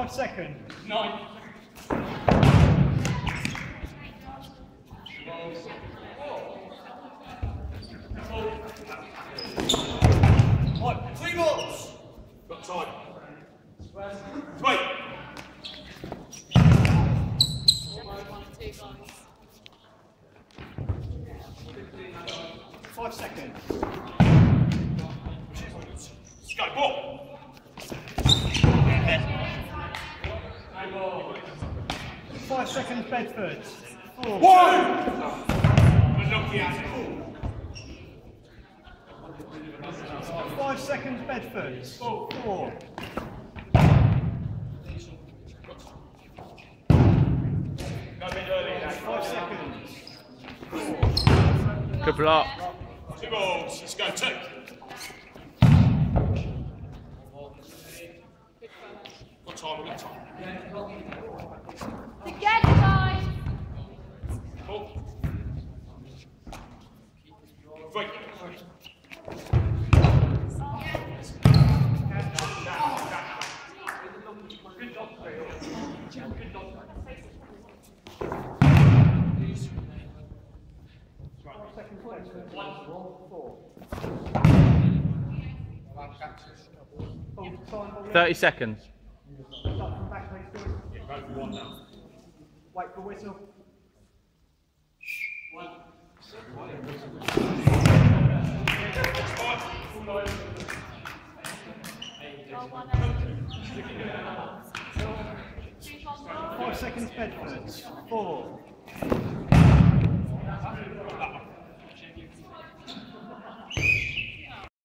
5 seconds. 9. Right, 3 balls. Got time. 3. 5 seconds. Let's go, ball. 5 seconds, Bedford. 4. 1. 5 seconds, Bedford. 4. 5 seconds. 4. Good block. 2 balls. Let's go, 2. Got time, we've got time. Together, guys. Ball. 3. Seconds, Bedford. 4. 30 seconds. Start from back, please. Yeah, go for 1 now. Wait for whistle. 1. 5 seconds, Bedford. 4.